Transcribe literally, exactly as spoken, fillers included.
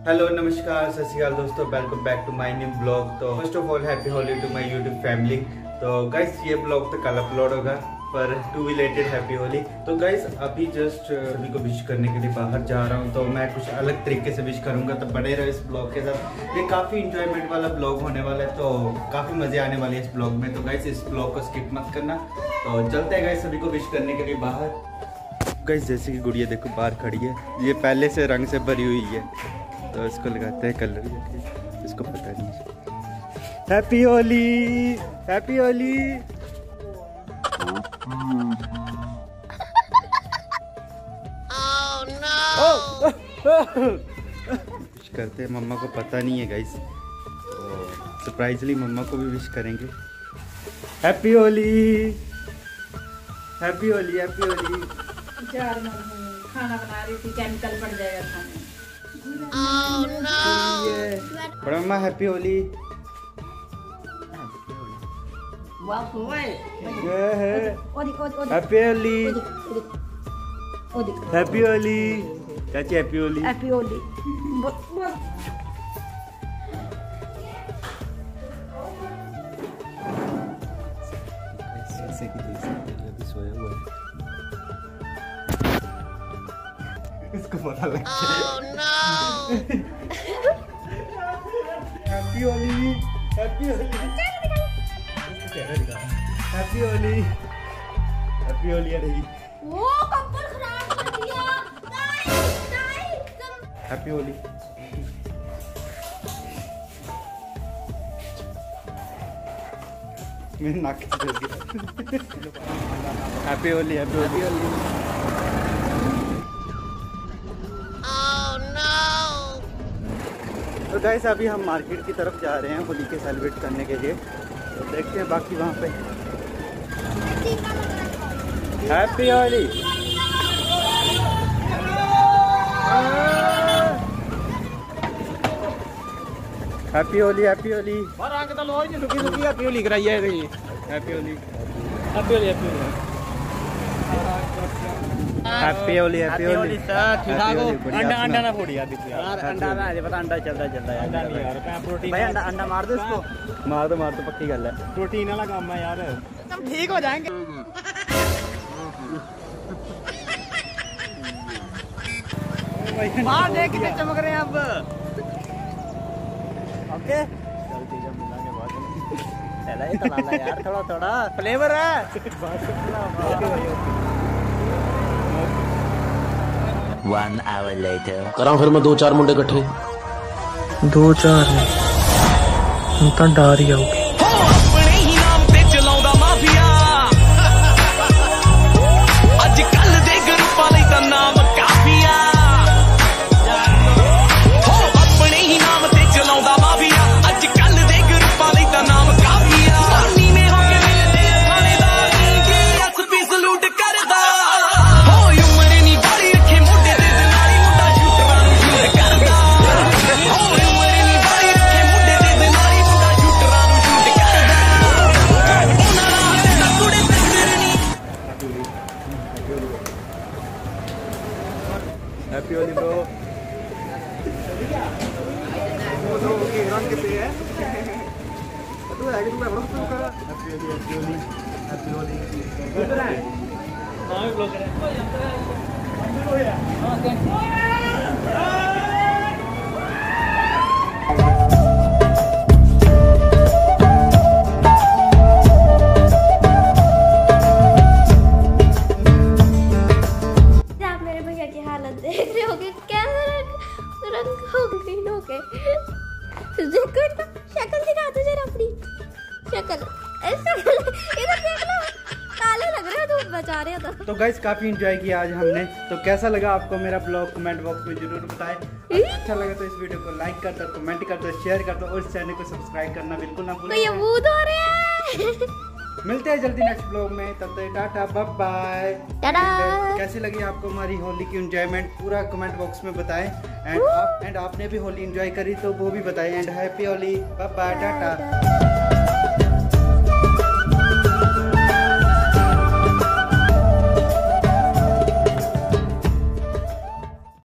Hello नमस्कार सत श्री अकाल दोस्तों, welcome back to my new blog. तो first of all happy Holi to my YouTube family. तो गाइस ये ब्लॉग तो कल अपलोड होगा, पर टू रिलेटेड हैप्पी होली। तो गाइस अभी जस्ट सभी को विश करने के लिए बाहर जा रहा हूँ, तो मैं कुछ अलग तरीके से विश करूँगा, तो बने रहो इस ब्लॉग के साथ। ये काफ़ी इंजॉयमेंट वाला ब्लॉग होने वाला है, तो काफ़ी मज़े आने वाले हैं इस ब्लॉग में। तो गाइस इस ब्लॉग को स्किप मत करना। तो चलते हैं गाइस सभी को विश करने के लिए बाहर। गाइस जैसे कि गुड़िया देखो बाहर खड़ी है, ये पहले से रंग से भरी हुई है, तो इसको लगाते हैं कलर, इसको पता नहीं। Happy Holi, happy Holi. Oh no! Wish करते हैं, मम्मा को पता नहीं है गाइस, सरप्राइजली मम्मा को भी विश करेंगे। Happy Holi, happy Holi, happy Holi. चार खाना बना रही थी, केमिकल पड़ जाएगा खाने में। Oh no! बड़ा मम्मा हैप्पी होली। वाह होए ये है ओदी ओदी ओदी हैप्पी होली, ओदी हैप्पी होली। चाची हैप्पी होली, हैप्पी होली। जैसे कि देख सकते हैं अभी सोया हुआ है, इसको पता लग गया। Oh no! Happy Holi, happy Holi, happy Holi, happy Holi. अरे वो कंबल खराब कर दिया। नहीं नहीं तुम हैप्पी होली। मेरे नाक से फंस गया। Happy Holi, happy Holi. Oh no! तो गाइस अभी हम मार्केट की तरफ जा रहे हैं होली के सेलिब्रेट करने के लिए, तो देखते हैं बाकी वहाँ पे। Happy Holi, happy Holi, happy Holi. रंग तो लो जी, सुखी सुखी हैप्पी होली कराई है। Happy Holi, happy Holi, happy Holi, happy Holi, happy Holi. Sir ठीक ठाक हो? अंडा अंडा ना फोड़ी यार यार, अंडा ना आज पता अंडा चलता चलता यार। अंडा नहीं यार, मैं प्रोटीन भाई अंडा अंडा मार दो इसको। मार दो मार दो, पक्की गल है, प्रोटीन वाला काम है यार, हम ठीक हो जाएंगे। बाहर देख कितने चमक रहे हैं अब। ओके चल ठीक है, मिलेंगे बाद में। चला ये तो लाला यार, थोड़ा थोड़ा फ्लेवर है। One hour later. करा फिर मैं दो चार मुंडे इकट्ठे, दो चार हम तो डर ही आओगे। Happy Holi bro. Happy Holi, happy Holi, happy देख रहे होगे कैसा रंग रंग हो ग्रीन हो गए। देखो इतना शक्ल दिखा तुझे अपनी शक्ल, शक्ल इधर देख लो, काले लग रहे हो, धूप बचा रहे हो। तो तो गाइस काफी एंजॉय किया आज हमने। तो कैसा लगा आपको मेरा ब्लॉग, कमेंट बॉक्स में जरूर बताएं। अच्छा लगा तो इस वीडियो को लाइक कर दो, कमेंट कर दो, शेयर कर दो, और इस चैनल को सब्सक्राइब करना बिल्कुल ना भूलें। ये मूड हो रहे हैं। मिलते हैं जल्दी नेक्स्ट ब्लॉग में, तब तक टाटा बाय बाय। टाटा। कैसी लगी आपको हमारी होली की एंजॉयमेंट, पूरा कमेंट बॉक्स में बताएं। एंड आप एंड आपने भी होली एंजॉय करी तो वो भी बताएं। And happy Holi, bye bye, Tata.